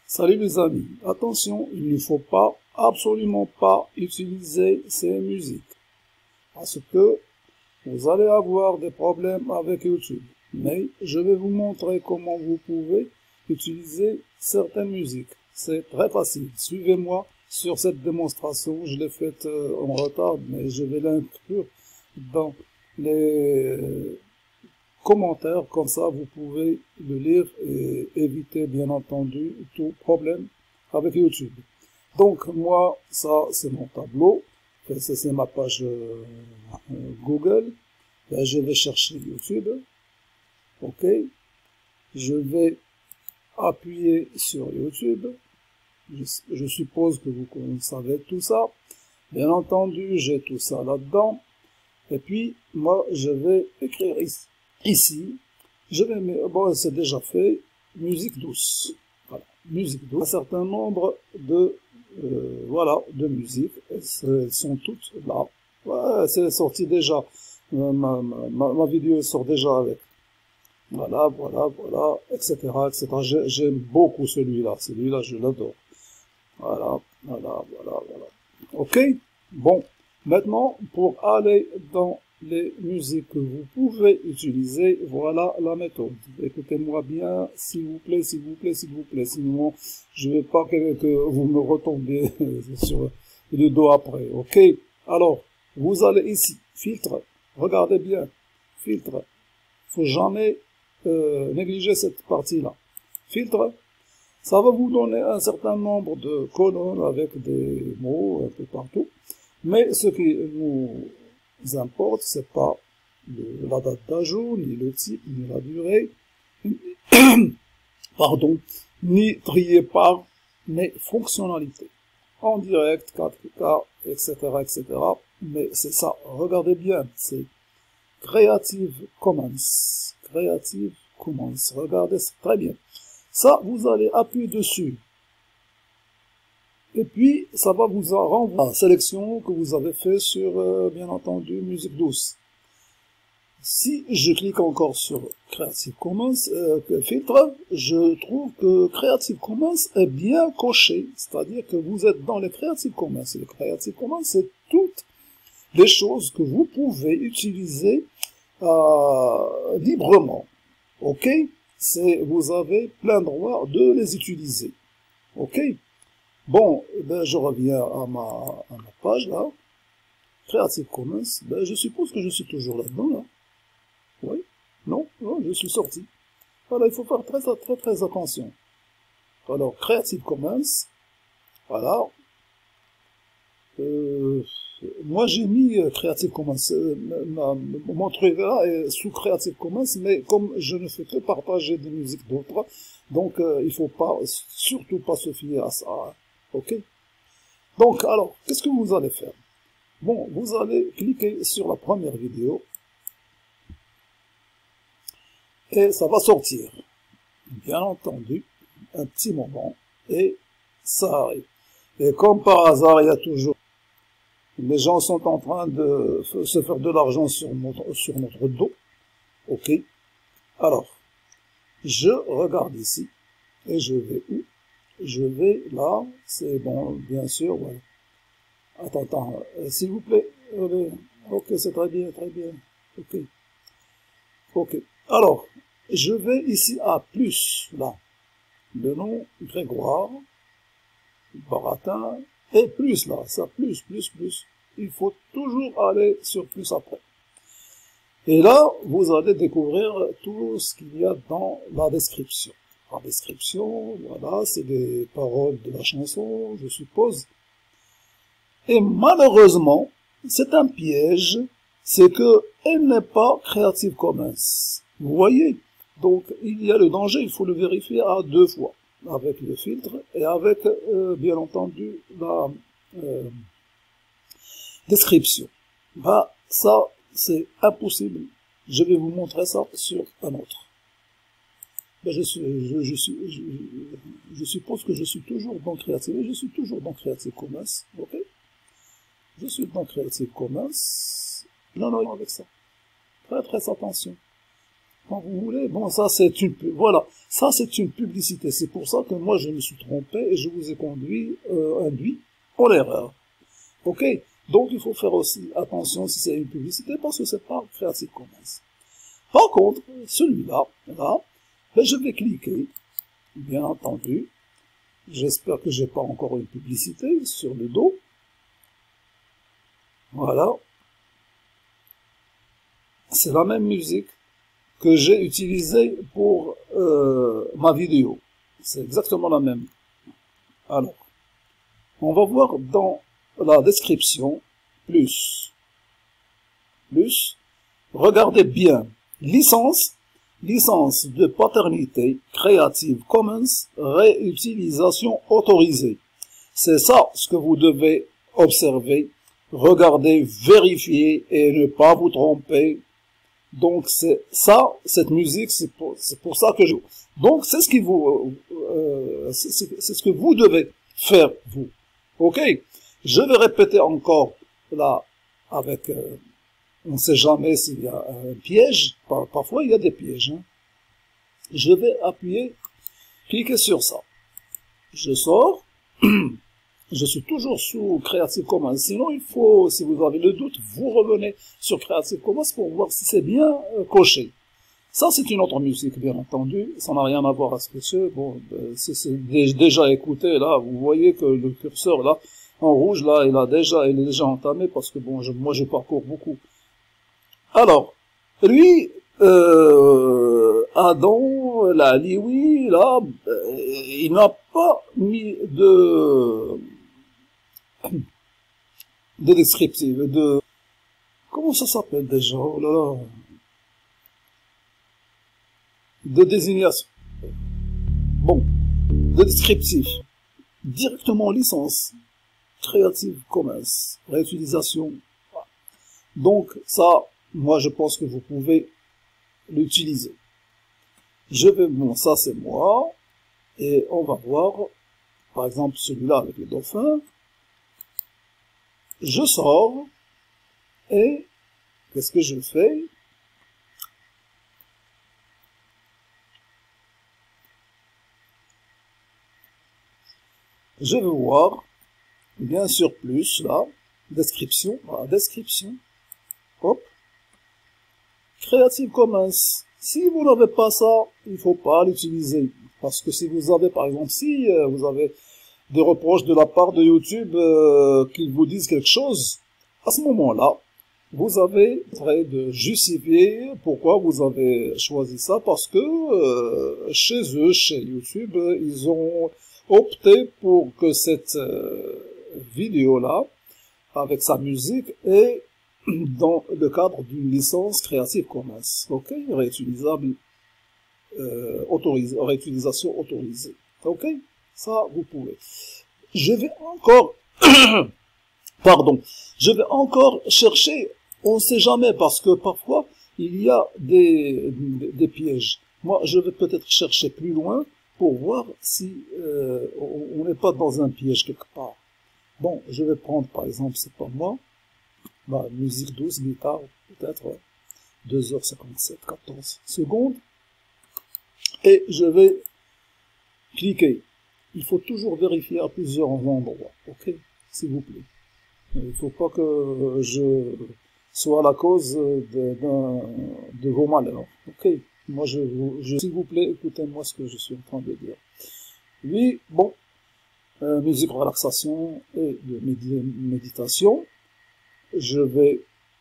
Salut les amis, attention, il ne faut pas, absolument pas utiliser ces musiques. Parce que vous allez avoir des problèmes avec YouTube. Mais je vais vous montrer comment vous pouvez utiliser certaines musiques. C'est très facile. Suivez-moi sur cette démonstration. Je l'ai faite en retard, mais je vais l'inclure dans les commentaires. Comme ça, vous pouvez le lire et éviter, bien entendu, tout problème avec YouTube. Donc, moi, ça, c'est mon tableau. C'est ma page Google. Là, je vais chercher YouTube. OK. Je vais appuyer sur YouTube. Je suppose que vous savez tout ça. Bien entendu, j'ai tout ça là-dedans. Et puis, moi, je vais écrire ici. Je vais mettre, bon, c'est déjà fait, musique douce. Voilà, musique douce. Un certain nombre de, voilà, de musiques. Elles sont toutes là. Ouais, c'est sorti déjà. Ma vidéo sort déjà avec. Voilà, etc., etc. J'aime beaucoup celui-là. Celui-là, je l'adore. Voilà. OK? Bon. Maintenant, pour aller dans les musiques que vous pouvez utiliser, voilà la méthode. Écoutez-moi bien, s'il vous plaît. Sinon, je ne veux pas que vous me retombiez sur le dos après. OK? Alors, vous allez ici, filtre. Regardez bien. Filtre. Faut jamais négliger cette partie-là. Filtre. Ça va vous donner un certain nombre de colonnes avec des mots un peu partout. Mais ce qui nous importe, c'est pas la date d'ajout, ni le type, ni la durée, pardon, ni trier par mes fonctionnalités. En direct, 4K, etc., etc. Mais c'est ça, regardez bien, c'est Creative Commons. Creative Commons, regardez, c'est très bien. Ça, vous allez appuyer dessus. Et puis, ça va vous renvoyer à la sélection que vous avez fait sur, bien entendu, musique douce. Si je clique encore sur Creative Commons, filtre, je trouve que Creative Commons est bien coché. C'est-à-dire que vous êtes dans les Creative Commons. Et les Creative Commons, c'est toutes les choses que vous pouvez utiliser librement. OK? Vous avez plein droit de les utiliser. OK? Bon, ben, je reviens à ma page, là. Creative Commons. Ben, je suppose que je suis toujours là-dedans, là. Oui? Non? Non, je suis sorti. Voilà, il faut faire très attention. Alors, Creative Commons. Voilà. Moi, j'ai mis Creative Commons. Mon truc là est sous Creative Commons, mais comme je ne fais que partager des musiques d'autres, donc il faut pas, surtout pas se fier à ça. Hein. OK? Donc, alors, qu'est-ce que vous allez faire? Bon, vous allez cliquer sur la première vidéo et ça va sortir. Bien entendu, un petit moment et ça arrive. Et comme par hasard, il y a toujours... Les gens sont en train de se faire de l'argent sur notre dos. OK? Alors, je regarde ici et je vais où? Je vais là, c'est bon, bien sûr, voilà. Attends, s'il vous plaît. OK, c'est très bien. OK. Alors, je vais ici à plus, là. Le nom Grégoire, Baratin, et plus, là, ça, plus. Il faut toujours aller sur plus après. Et là, vous allez découvrir tout ce qu'il y a dans la description. La description, voilà, c'est des paroles de la chanson, je suppose. Et malheureusement, c'est un piège, c'est que elle n'est pas Creative Commons. Vous voyez? Donc, il y a le danger, il faut le vérifier à 2 fois, avec le filtre et avec, bien entendu, la description. Bah, ça, c'est impossible. Je vais vous montrer ça sur un autre. Ben, je suppose que je suis toujours dans Creative, je suis toujours dans Creative Commons, ok? Je suis dans Creative Commons. Non, avec ça. Très attention. quand vous voulez. Bon, ça c'est une, voilà, ça c'est une publicité. C'est pour ça que moi je me suis trompé et je vous ai induit en erreur. Ok? Donc il faut faire aussi attention si c'est une publicité parce que c'est pas Creative Commons. Par contre, celui-là, là, ben, je vais cliquer, bien entendu. J'espère que j'ai pas encore une publicité sur le dos. Voilà. C'est la même musique que j'ai utilisée pour ma vidéo. C'est exactement la même. Alors, on va voir dans la description, plus, regardez bien, licence de paternité Creative Commons, réutilisation autorisée. C'est ça ce que vous devez observer, regarder, vérifier et ne pas vous tromper. Donc c'est ça, cette musique, c'est pour ça que je... Donc c'est ce qui vous, c'est ce que vous devez faire vous. Ok, je vais répéter encore là avec, on ne sait jamais s'il y a un piège. Parfois il y a des pièges. Hein. Je vais appuyer, cliquer sur ça. Je sors. Je suis toujours sous Creative Commons. Sinon, il faut, si vous avez le doute, vous revenez sur Creative Commons pour voir si c'est bien coché. Ça, c'est une autre musique, bien entendu. Ça n'a rien à voir avec ce. Bon, c'est déjà écouté, là. Vous voyez que le curseur, là, en rouge, là, il est déjà entamé parce que, bon, moi, je parcours beaucoup. Alors, lui, Adam, là, Liwi, là, il n'a pas mis de descriptif, comment ça s'appelle déjà, oh là là, de désignation, bon, de descriptif, directement licence, Creative Commons, réutilisation, donc ça, moi je pense que vous pouvez l'utiliser. Je vais, bon, ça c'est moi, et on va voir, par exemple celui-là avec le dauphin. Je sors, et qu'est-ce que je fais? Je vais voir, bien sûr plus, là, description, voilà, description, hop, Creative Commons. Si vous n'avez pas ça, il faut pas l'utiliser, parce que si vous avez, par exemple, si vous avez des reproches de la part de YouTube qu'ils vous disent quelque chose, à ce moment-là, vous avez prêt de justifier pourquoi vous avez choisi ça, parce que chez eux, chez YouTube, ils ont opté pour que cette vidéo-là, avec sa musique, est dans le cadre d'une licence Creative Commons. Ok, réutilisable, réutilisation autorisée. Ok. Ça, vous pouvez. Je vais encore, pardon, je vais encore chercher, on ne sait jamais, parce que parfois, il y a des pièges. Moi, je vais peut-être chercher plus loin pour voir si on n'est pas dans un piège quelque part. Bon, je vais prendre, par exemple, c'est pas moi, ma musique douce, guitare, peut-être 2h57, 14 secondes, et je vais cliquer. Il faut toujours vérifier à plusieurs endroits, ok, s'il vous plaît. Il ne faut pas que je sois la cause de vos malheurs, ok. Moi, s'il vous plaît, écoutez-moi ce que je suis en train de dire. Lui, bon, musique relaxation et de méditation. Je vais,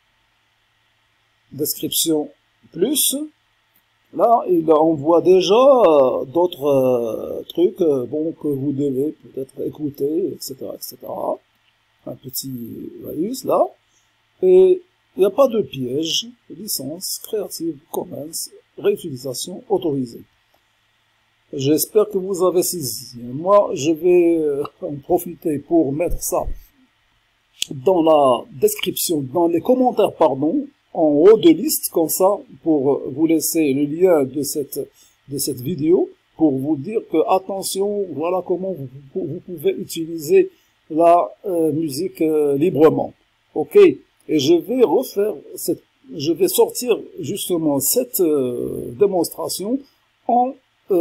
description plus. Là, il envoie déjà d'autres trucs bon, que vous devez peut-être écouter, etc., etc. Un petit virus là. Et il n'y a pas de piège, licence Creative Commons, réutilisation autorisée. J'espère que vous avez saisi. Moi, je vais en profiter pour mettre ça dans la description, dans les commentaires, pardon, en haut de liste, comme ça, pour vous laisser le lien de cette vidéo, pour vous dire que, attention, voilà comment vous pouvez utiliser la musique librement. Ok? Et je vais refaire je vais sortir justement cette démonstration en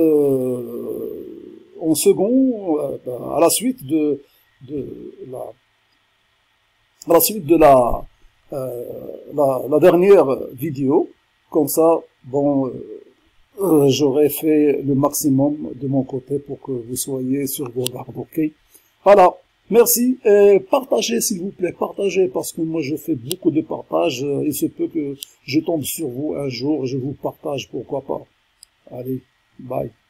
second, à la suite de la dernière vidéo. Comme ça, bon, j'aurais fait le maximum de mon côté pour que vous soyez sur vos gardes, ok? Voilà. Merci. Et partagez, s'il vous plaît. Partagez, parce que moi, je fais beaucoup de partage. Il se peut que je tombe sur vous un jour, je vous partage, pourquoi pas. Allez, bye.